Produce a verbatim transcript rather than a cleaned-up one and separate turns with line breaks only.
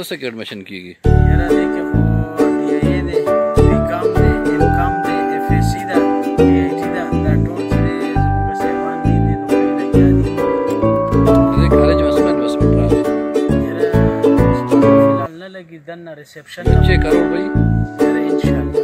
څه کې اډمیشن کیږي؟
یاره دې کې خو ډي ای ای دی، بي کام دی، ایم کام دی، اف ایس سی ده، ډي آی ټي ده، دا ټول چې دی زموږ صاحبان دي دې نوکرۍ لګیا دي.
د دې کالج مسمن انویسټمنټ راغی
یاره فی الحال نه لګي، دننه ریسپشن
چې کارول به وي
یاره انشاءالله